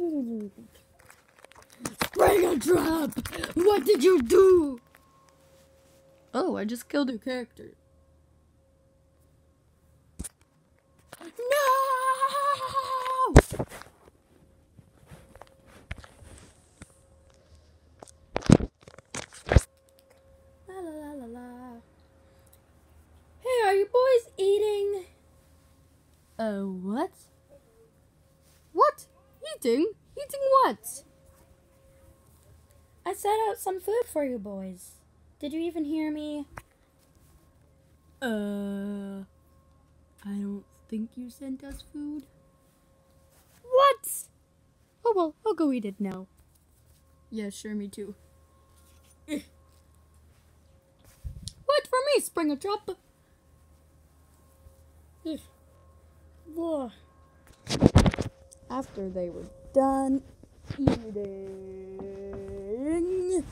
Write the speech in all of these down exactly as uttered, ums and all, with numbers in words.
Bring a trap! What did you do? Oh, I just killed your character. No! La la la la la. Hey, are you boys eating? Uh, what? What? Eating? Eating what? I set out some food for you boys. Did you even hear me? Uh, I don't think you sent us food. What? Oh well, I'll go eat it now. Yeah, sure, me too. Wait for me, Springertrap. Whoa. After they were done eating,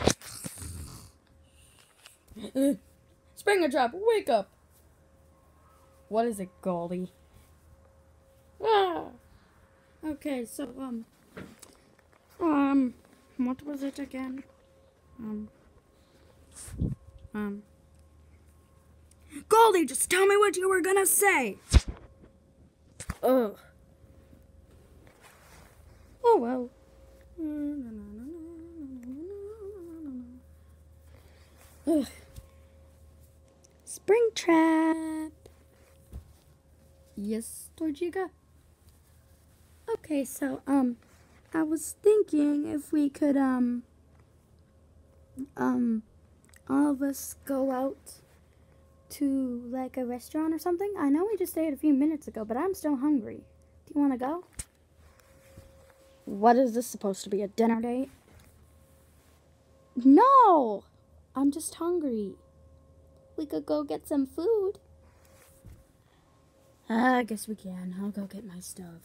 Springertrap, wake up! What is it, Goldie? Ah. Okay, so um, um, what was it again? Um, um, Goldie, just tell me what you were gonna say. Ugh. Oh well. Ugh. Springtrap. Yes, Torchica. Okay, so um, I was thinking if we could um, um, all of us go out to like a restaurant or something. I know we just ate a few minutes ago, but I'm still hungry. Do you want to go? What is this supposed to be, a dinner date? No! I'm just hungry. We could go get some food. I guess we can. I'll go get my stuff.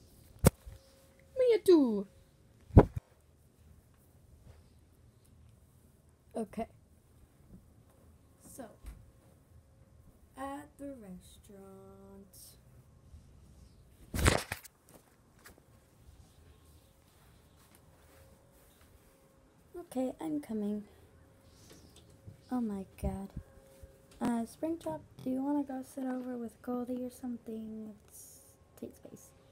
Me too. Okay. So, at the restaurant. Okay, I'm coming. Oh my god. Uh, Springtrap, do you want to go sit over with Goldie or something? Let's take space.